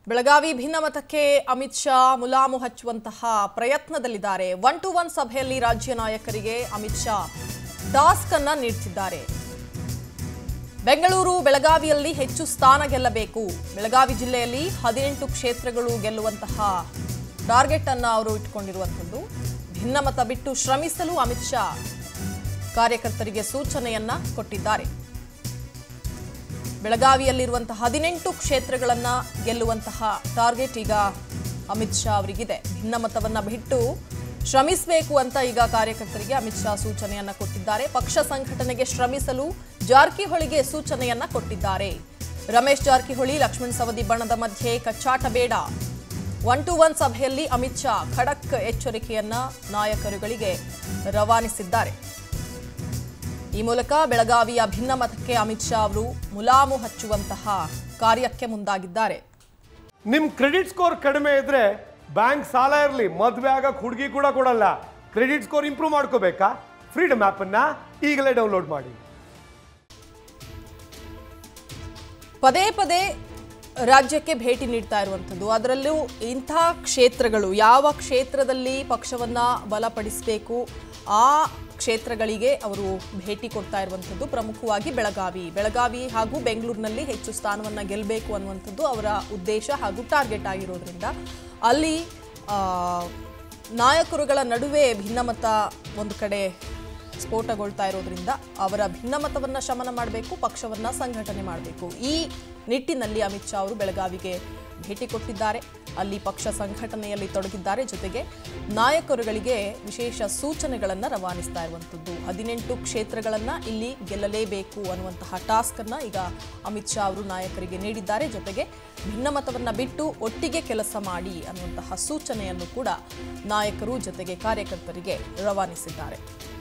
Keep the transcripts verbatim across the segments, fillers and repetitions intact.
ಬೆಳಗಾವಿ ಭಿನ್ನಮತಕ್ಕೆ ಅಮಿತ್ ಶಾ ಮುಲಾಮು ಹಚ್ಚುವಂತಹ ಪ್ರಯತ್ನದಲ್ಲಿದ್ದಾರೆ. ಒನ್ ಟು ಒನ್ ಸಭೆಯಲ್ಲಿ ರಾಜ್ಯ ನಾಯಕರಿಗೆ ಅಮಿತ್ ಶಾ ಟಾಸ್ಕ್ ಅನ್ನು ನೀಡುತ್ತಿದ್ದಾರೆ. ಬೆಂಗಳೂರು ಬೆಳಗಾವಿಯಲ್ಲಿ ಹೆಚ್ಚು ಸ್ಥಾನ ಗೆಲ್ಲಬೇಕು. ಬೆಳಗಾವಿ ಜಿಲ್ಲೆಯಲ್ಲಿ ಹದಿನೆಂಟು ಕ್ಷೇತ್ರಗಳು ಗೆಲ್ಲುವಂತಹ ಟಾರ್ಗೆಟ್ ಅನ್ನು ಅವರು ಇಟ್ಟುಕೊಂಡಿರುವಂತದ್ದು. ಭಿನ್ನಮತ ಬಿಟ್ಟು ಶ್ರಮಿಸಲು ಅಮಿತ್ ಶಾ ಕಾರ್ಯಕರ್ತರಿಗೆ ಸೂಚನೆಯನ್ನ ಕೊಟ್ಟಿದ್ದಾರೆ. ಬೆಳಗಾವಿಯಲ್ಲಿರುವಂತಹ ಹದಿನೆಂಟು ಕ್ಷೇತ್ರಗಳನ್ನು ಗೆಲ್ಲುವಂತಹ ಟಾರ್ಗೆಟ್ ಈಗ ಅಮಿತ್ ಶಾ ಅವರಿಗಿದೆ. ಭಿನ್ನಮತವನ್ನ ಬಿಟ್ಟು ಶ್ರಮಿಸಬೇಕು ಅಂತ ಈಗ ಕಾರ್ಯಕರ್ತರಿಗೆ ಅಮಿತ್ ಶಾ ಸೂಚನೆಯನ್ನ ಕೊಟ್ಟಿದ್ದಾರೆ. ಪಕ್ಷ ಸಂಘಟನೆಗೆ ಶ್ರಮಿಸಲು ಜಾರಕಿಹೊಳಿಗೆ ಸೂಚನೆಯನ್ನ ಕೊಟ್ಟಿದ್ದಾರೆ. ರಮೇಶ್ ಜಾರಕಿಹೊಳಿ ಲಕ್ಷ್ಮಣ ಸವದಿ ಬಣದ ಮಧ್ಯೆ ಕಚ್ಚಾಟ ಬೇಡ. ಒನ್ ಟು ಒನ್ ಸಭೆಯಲ್ಲಿ ಅಮಿತ್ ಶಾ ಖಡಕ್ ಎಚ್ಚರಿಕೆಯನ್ನ ನಾಯಕರುಗಳಿಗೆ ರವಾನಿಸಿದ್ದಾರೆ. ಈ ಮೂಲಕ ಬೆಳಗಾವಿಯ ಭಿನ್ನಮತಕ್ಕೆ ಅಮಿತ್ ಶಾ ಅವರು ಮುಲಾಮು ಹಚ್ಚುವಂತಹ ಕಾರ್ಯಕ್ಕೆ ಮುಂದಾಗಿದ್ದಾರೆ. ನಿಮ್ ಕ್ರೆಡಿಟ್ ಸ್ಕೋರ್ ಕಡಿಮೆ ಇದ್ರೆ ಬ್ಯಾಂಕ್ ಸಾಲ ಇರಲಿ ಮದುವೆ ಆಗಕ್ಕೆ ಹುಡುಗಿ ಕೂಡ ಕೊಡಲ್ಲ. ಕ್ರೆಡಿಟ್ ಸ್ಕೋರ್ ಇಂಪ್ರೂವ್ ಮಾಡ್ಕೋಬೇಕಾ? ಫ್ರೀಡಮ್ ಆಪ್ ಅನ್ನ ಈಗಲೇ ಡೌನ್ಲೋಡ್ ಮಾಡಿ. ಪದೇ ಪದೇ ರಾಜ್ಯಕ್ಕೆ ಭೇಟಿ ನೀಡ್ತಾ ಇರುವಂಥದ್ದು, ಅದರಲ್ಲೂ ಇಂಥ ಕ್ಷೇತ್ರಗಳು ಯಾವ ಕ್ಷೇತ್ರದಲ್ಲಿ ಪಕ್ಷವನ್ನ ಬಲಪಡಿಸಬೇಕು ಆ ಕ್ಷೇತ್ರಗಳಿಗೆ ಅವರು ಭೇಟಿ ಕೊಡ್ತಾ ಇರುವಂಥದ್ದು. ಪ್ರಮುಖವಾಗಿ ಬೆಳಗಾವಿ ಬೆಳಗಾವಿ ಹಾಗೂ ಬೆಂಗಳೂರಿನಲ್ಲಿ ಹೆಚ್ಚು ಸ್ಥಾನವನ್ನು ಗೆಲ್ಲಬೇಕು ಅನ್ನುವಂಥದ್ದು ಅವರ ಉದ್ದೇಶ ಹಾಗೂ ಟಾರ್ಗೆಟ್ ಆಗಿರೋದ್ರಿಂದ ಅಲ್ಲಿ ನಾಯಕರುಗಳ ನಡುವೆ ಭಿನ್ನಮತ ಒಂದು ಕಡೆ ಸ್ಫೋಟಗೊಳ್ತಾ ಇರೋದ್ರಿಂದ ಅವರ ಭಿನ್ನಮತವನ್ನು ಶಮನ ಮಾಡಬೇಕು, ಪಕ್ಷವನ್ನು ಸಂಘಟನೆ ಮಾಡಬೇಕು. ಈ ನಿಟ್ಟಿನಲ್ಲಿ ಅಮಿತ್ ಶಾ ಅವರು ಬೆಳಗಾವಿಗೆ ಭೇಟಿ ಕೊಟ್ಟಿದ್ದಾರೆ. ಅಲ್ಲಿ ಪಕ್ಷ ಸಂಘಟನೆಯಲ್ಲಿ ತೊಡಗಿದ್ದಾರೆ. ಜೊತೆಗೆ ನಾಯಕರುಗಳಿಗೆ ವಿಶೇಷ ಸೂಚನೆಗಳನ್ನು ರವಾನಿಸ್ತಾ ಇರುವಂಥದ್ದು. ಹದಿನೆಂಟು ಕ್ಷೇತ್ರಗಳನ್ನು ಇಲ್ಲಿ ಗೆಲ್ಲಲೇಬೇಕು ಅನ್ನುವಂತಹ ಟಾಸ್ಕ್ ಅನ್ನು ಈಗ ಅಮಿತ್ ಶಾ ಅವರು ನಾಯಕರಿಗೆ ನೀಡಿದ್ದಾರೆ. ಜೊತೆಗೆ ಭಿನ್ನಮತವನ್ನು ಬಿಟ್ಟು ಒಟ್ಟಿಗೆ ಕೆಲಸ ಮಾಡಿ ಅನ್ನುವಂತಹ ಸೂಚನೆಯನ್ನು ಕೂಡ ನಾಯಕರು ಜೊತೆಗೆ ಕಾರ್ಯಕರ್ತರಿಗೆ ರವಾನಿಸಿದ್ದಾರೆ.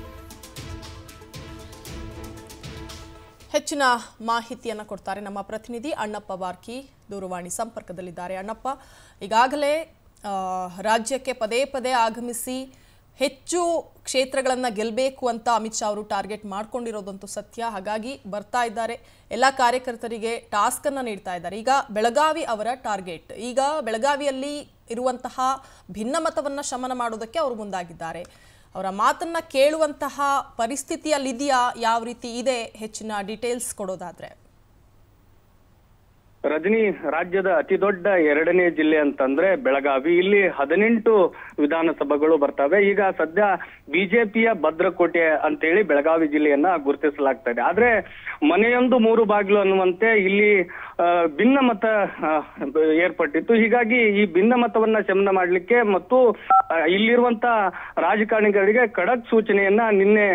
ಹೆಚ್ಚಿನ ಮಾಹಿತಿಯನ್ನು ಕೊಡ್ತಾರೆ ನಮ್ಮ ಪ್ರತಿನಿಧಿ ಅಣ್ಣಪ್ಪ ಬಾರ್ಕಿ, ದೂರವಾಣಿ ಸಂಪರ್ಕದಲ್ಲಿದ್ದಾರೆ. ಅಣ್ಣಪ್ಪ, ಈಗಾಗಲೇ ರಾಜ್ಯಕ್ಕೆ ಪದೇ ಪದೇ ಆಗಮಿಸಿ ಹೆಚ್ಚು ಕ್ಷೇತ್ರಗಳನ್ನು ಗೆಲ್ಲಬೇಕು ಅಂತ ಅಮಿತ್ ಶಾ ಅವರು ಟಾರ್ಗೆಟ್ ಮಾಡ್ಕೊಂಡಿರೋದಂತೂ ಸತ್ಯ. ಹಾಗಾಗಿ ಬರ್ತಾ ಇದ್ದಾರೆ, ಎಲ್ಲ ಕಾರ್ಯಕರ್ತರಿಗೆ ಟಾಸ್ಕ್ ಅನ್ನು ನೀಡ್ತಾ ಇದ್ದಾರೆ. ಈಗ ಬೆಳಗಾವಿ ಅವರ ಟಾರ್ಗೆಟ್, ಈಗ ಬೆಳಗಾವಿಯಲ್ಲಿ ಇರುವಂತಹ ಭಿನ್ನಮತವನ್ನು ಶಮನ ಮಾಡೋದಕ್ಕೆ ಅವರು ಮುಂದಾಗಿದ್ದಾರೆ. ಅವರ ಮಾತನ್ನ ಕೇಳುವಂತಹ ಪರಿಸ್ಥಿತಿಯಲ್ಲಿದೆಯಾ, ಯಾವ ರೀತಿ ಇದೆ, ಹೆಚ್ಚಿನ ಡೀಟೇಲ್ಸ್ ಕೊಡೋದಾದ್ರೆ? ರಜನಿ, ರಾಜ್ಯದ ಅತಿ ದೊಡ್ಡ ಎರಡನೇ ಜಿಲ್ಲೆ ಅಂತಂದ್ರೆ ಬೆಳಗಾವಿ. ಇಲ್ಲಿ ಹದಿನೆಂಟು ವಿಧಾನಸಭೆಗಳು ಬರ್ತವೆ. ಈಗ ಸದ್ಯ ಬಿಜೆಪಿಯ ಭದ್ರಕೋಟೆ ಅಂತೇಳಿ ಬೆಳಗಾವಿ ಜಿಲ್ಲೆಯನ್ನ ಗುರುತಿಸಲಾಗ್ತಾ ಇದೆ. ಆದ್ರೆ ಮನೆಯೊಂದು ಮೂರು ಬಾಗಿಲು ಅನ್ನುವಂತೆ ಇಲ್ಲಿ ಭಿನ್ನಮತ ಏರ್ಪಟ್ಟಿತ್ತು. ಹೀಗಾಗಿ ಈ ಭಿನ್ನಮತವನ್ನ ಶಮನ ಮಾಡ್ಲಿಕ್ಕೆ ಮತ್ತು ಇಲ್ಲಿರುವಂತ ರಾಜಕಾರಣಿಗಳಿಗೆ ಖಡಕ್ ಸೂಚನೆಯನ್ನ ನಿನ್ನೆ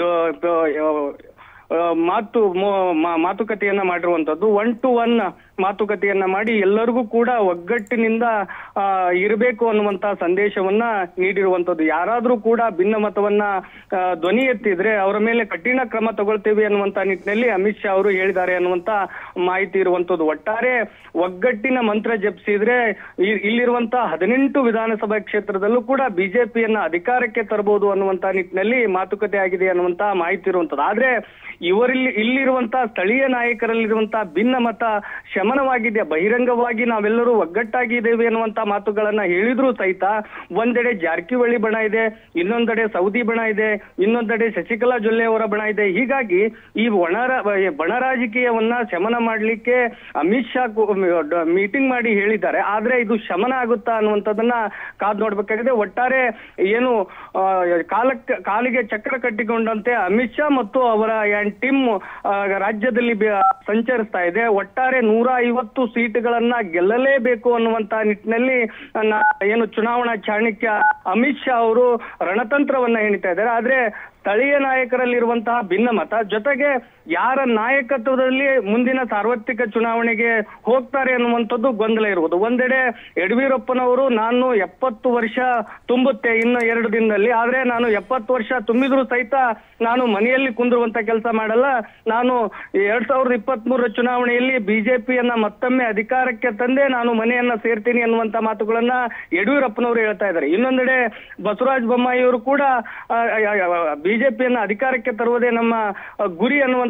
ಮಾತು ಮಾತುಕತೆಯನ್ನ ಮಾಡಿರುವಂತದ್ದು. ಒನ್ ಟು ಒನ್ ಮಾತುಕತೆಯನ್ನ ಮಾಡಿ ಎಲ್ಲರಿಗೂ ಕೂಡ ಒಗ್ಗಟ್ಟಿನಿಂದ ಇರಬೇಕು ಅನ್ನುವಂತ ಸಂದೇಶವನ್ನ ನೀಡಿರುವಂತದ್ದು. ಯಾರಾದ್ರೂ ಕೂಡ ಭಿನ್ನಮತವನ್ನ ಧ್ವನಿ ಎತ್ತಿದ್ರೆ ಅವರ ಮೇಲೆ ಕಠಿಣ ಕ್ರಮ ತಗೊಳ್ತೇವೆ ಅನ್ನುವಂತ ನಿಟ್ಟಿನಲ್ಲಿ ಅಮಿತ್ ಶಾ ಅವರು ಹೇಳಿದ್ದಾರೆ ಅನ್ನುವಂತ ಮಾಹಿತಿ ಇರುವಂತದ್ದು. ಒಟ್ಟಾರೆ ಒಗ್ಗಟ್ಟಿನ ಮಂತ್ರ ಜಪಿಸಿದ್ರೆ ಇಲ್ಲಿರುವಂತ ಹದಿನೆಂಟು ವಿಧಾನಸಭಾ ಕ್ಷೇತ್ರದಲ್ಲೂ ಕೂಡ ಬಿಜೆಪಿಯನ್ನ ಅಧಿಕಾರಕ್ಕೆ ತರಬಹುದು ಅನ್ನುವಂತ ನಿಟ್ಟಿನಲ್ಲಿ ಮಾತುಕತೆ ಆಗಿದೆ ಅನ್ನುವಂತ ಮಾಹಿತಿ ಇರುವಂತದ್ದು. ಆದ್ರೆ ಇವರಲ್ಲಿ ಇಲ್ಲಿರುವಂತಹ ಸ್ಥಳೀಯ ನಾಯಕರಲ್ಲಿರುವಂತಹ ಭಿನ್ನಮತ ಶಮನವಾಗಿದೆ. ಬಹಿರಂಗವಾಗಿ ನಾವೆಲ್ಲರೂ ಒಗ್ಗಟ್ಟಾಗಿದ್ದೇವೆ ಅನ್ನುವಂತ ಮಾತುಗಳನ್ನ ಹೇಳಿದ್ರು ಸಹಿತ ಒಂದೆಡೆ ಜಾರಕಿಹೊಳಿ ಬಣ ಇದೆ, ಇನ್ನೊಂದೆಡೆ ಸೌದಿ ಬಣ ಇದೆ, ಇನ್ನೊಂದೆಡೆ ಶಶಿಕಲಾ ಜೊಲ್ಲೆ ಅವರ ಬಣ ಇದೆ. ಹೀಗಾಗಿ ಈ ಒಣ ಬಣ ರಾಜಕೀಯವನ್ನ ಶಮನ ಮಾಡ್ಲಿಕ್ಕೆ ಅಮಿತ್ ಶಾ ಮೀಟಿಂಗ್ ಮಾಡಿ ಹೇಳಿದ್ದಾರೆ. ಆದ್ರೆ ಇದು ಶಮನ ಆಗುತ್ತಾ ಅನ್ನುವಂಥದ್ದನ್ನ ಕಾದ್ ನೋಡ್ಬೇಕಾಗಿದೆ. ಒಟ್ಟಾರೆ ಏನು ಕಾಲಕ್ಕೆ ಕಾಲಿಗೆ ಚಕ್ರ ಕಟ್ಟಿಕೊಂಡಂತೆ ಅಮಿತ್ ಶಾ ಮತ್ತು ಅವರ ಟೀಮ್ ರಾಜ್ಯದಲ್ಲಿ ಸಂಚರಿಸ್ತಾ ಇದೆ. ಒಟ್ಟಾರೆ ನೂರ ಐವತ್ತು ಸೀಟ್ಗಳನ್ನ ಗೆಲ್ಲಲೇಬೇಕು ಅನ್ನುವಂತ ನಿಟ್ಟಿನಲ್ಲಿ ಏನು ಚುನಾವಣಾ ಚಾಣಕ್ಯ ಅಮಿತ್ ಶಾ ಅವರು ರಣತಂತ್ರವನ್ನ ಹೆಣಿತಾ ಇದ್ದಾರೆ. ಆದ್ರೆ ಸ್ಥಳೀಯ ನಾಯಕರಲ್ಲಿರುವಂತಹ ಭಿನ್ನಮತ ಜೊತೆಗೆ ಯಾರ ನಾಯಕತ್ವದಲ್ಲಿ ಮುಂದಿನ ಸಾರ್ವತ್ರಿಕ ಚುನಾವಣೆಗೆ ಹೋಗ್ತಾರೆ ಅನ್ನುವಂಥದ್ದು ಗೊಂದಲ ಇರುವುದು. ಒಂದೆಡೆ ಯಡಿಯೂರಪ್ಪನವರು ನಾನು ಎಪ್ಪತ್ತು ವರ್ಷ ತುಂಬುತ್ತೆ ಇನ್ನು ಎರಡು ದಿನದಲ್ಲಿ, ಆದ್ರೆ ನಾನು ಎಪ್ಪತ್ತು ವರ್ಷ ತುಂಬಿದ್ರು ಸಹಿತ ನಾನು ಮನೆಯಲ್ಲಿ ಕುಂದಿರುವಂತ ಕೆಲಸ ಮಾಡಲ್ಲ, ನಾನು ಎರಡ್ ಸಾವಿರದ ಇಪ್ಪತ್ತ್ ಮೂರರ ಚುನಾವಣೆಯಲ್ಲಿ ಬಿಜೆಪಿಯನ್ನ ಮತ್ತೊಮ್ಮೆ ಅಧಿಕಾರಕ್ಕೆ ತಂದೆ ನಾನು ಮನೆಯನ್ನ ಸೇರ್ತೀನಿ ಅನ್ನುವಂತ ಮಾತುಗಳನ್ನ ಯಡಿಯೂರಪ್ಪನವರು ಹೇಳ್ತಾ ಇದ್ದಾರೆ. ಇನ್ನೊಂದೆಡೆ ಬಸವರಾಜ ಬೊಮ್ಮಾಯಿ ಅವರು ಕೂಡ ಬಿಜೆಪಿಯನ್ನ ಅಧಿಕಾರಕ್ಕೆ ತರುವುದೇ ನಮ್ಮ ಗುರಿ ಅನ್ನುವಂತ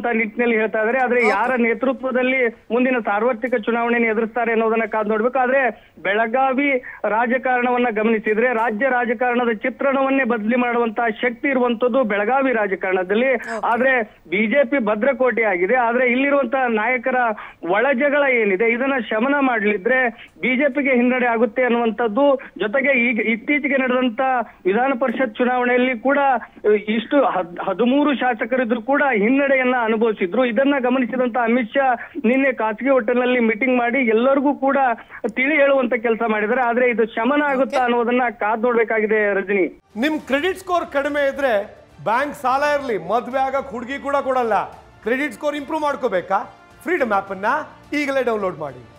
ನಿಟ್ಟಿನಲ್ಲಿ ಹೇಳ್ತಾ ಇದ್ದಾರೆ. ಆದ್ರೆ ಯಾರ ನೇತೃತ್ವದಲ್ಲಿ ಮುಂದಿನ ಸಾರ್ವತ್ರಿಕ ಚುನಾವಣೆಯನ್ನು ಎದುರಿಸ್ತಾರೆ ಅನ್ನೋದನ್ನ ಕಾದು ನೋಡ್ಬೇಕು. ಆದ್ರೆ ಬೆಳಗಾವಿ ರಾಜಕಾರಣವನ್ನ ಗಮನಿಸಿದ್ರೆ ರಾಜ್ಯ ರಾಜಕಾರಣದ ಚಿತ್ರಣವನ್ನೇ ಬದಲಿ ಮಾಡುವಂತಹ ಶಕ್ತಿ ಇರುವಂತದ್ದು ಬೆಳಗಾವಿ ರಾಜಕಾರಣದಲ್ಲಿ. ಆದ್ರೆ ಬಿಜೆಪಿ ಭದ್ರಕೋಟೆ ಆಗಿದೆ. ಆದ್ರೆ ಇಲ್ಲಿರುವಂತಹ ನಾಯಕರ ಒಳಜಗಳ ಏನಿದೆ ಇದನ್ನ ಶಮನ ಮಾಡ್ಲಿದ್ರೆ ಬಿಜೆಪಿಗೆ ಹಿನ್ನಡೆ ಆಗುತ್ತೆ ಅನ್ನುವಂಥದ್ದು. ಜೊತೆಗೆ ಈಗ ಇತ್ತೀಚೆಗೆ ನಡೆದಂತ ವಿಧಾನ ಪರಿಷತ್ ಚುನಾವಣೆಯಲ್ಲಿ ಕೂಡ ಇಷ್ಟು ಹದಿಮೂರು ಶಾಸಕರಿದ್ರು ಕೂಡ ಹಿನ್ನಡೆಯನ್ನ ಅನುಭವಿಸಿದ್ರು. ಇದನ್ನ ಗಮನಿಸಿದಂತ ಅಮಿತ್ ಶಾ ನಿನ್ನೆ ಖಾಸಗಿ ಹೋಟೆಲ್ನಲ್ಲಿ ಮೀಟಿಂಗ್ ಮಾಡಿ ಎಲ್ಲರಿಗೂ ಕೂಡ ತಿಳಿ ಹೇಳುವಂತ ಕೆಲಸ ಮಾಡಿದ್ದಾರೆ. ಆದ್ರೆ ಇದು ಶಮನ ಆಗುತ್ತಾ ಅನ್ನೋದನ್ನ ಕಾದ್ ನೋಡ್ಬೇಕಾಗಿದೆ ರಜನಿ. ನಿಮ್ ಕ್ರೆಡಿಟ್ ಸ್ಕೋರ್ ಕಡಿಮೆ ಇದ್ರೆ ಬ್ಯಾಂಕ್ ಸಾಲ ಇರಲಿ ಮದ್ವೆ ಆಗಕ್ ಹುಡುಗಿ ಕೂಡ ಕೊಡಲ್ಲ. ಕ್ರೆಡಿಟ್ ಸ್ಕೋರ್ ಇಂಪ್ರೂವ್ ಮಾಡ್ಕೋಬೇಕಾ? ಫ್ರೀಡಮ್ ಆಪ್ ಅನ್ನ ಈಗಲೇ ಡೌನ್ಲೋಡ್ ಮಾಡಿ.